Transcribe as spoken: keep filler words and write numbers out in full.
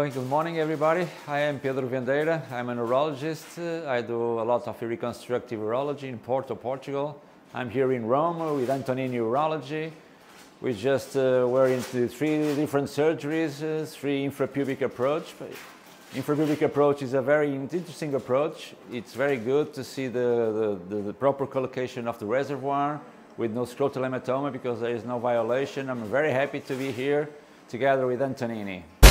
Okay, good morning everybody. I am Pedro Vendeira. I'm a neurologist. Uh, I do a lot of reconstructive urology in Porto, Portugal. I'm here in Rome with Antonini Urology. We just uh, were into three different surgeries, uh, three infrapubic approach. Infrapubic approach is a very interesting approach. It's very good to see the, the, the, the proper collocation of the reservoir with no scrotal hematoma because there is no violation. I'm very happy to be here together with Antonini.